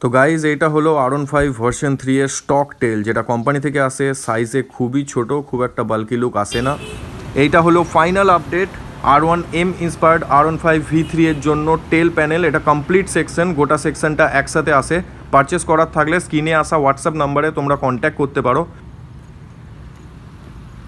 তো গাইজ এটা হলো R15 ভার্সন 3 এর স্টক টেল, যেটা কোম্পানি থেকে আসে। সাইজে খুবই ছোট, খুব একটা বাল্কি লুক আসে না। এইটা হলো final update R1M inspired R15v3 এর জন্য টেল প্যানেল। এটা কমপ্লিট সেকশন, গোটা সেকশনটা একসাথে আসে। পারচেস করার থাকলে স্ক্রিনে আসা হোয়াটসঅ্যাপ নাম্বারে তোমরা কন্ট্যাক্ট করতে পারো।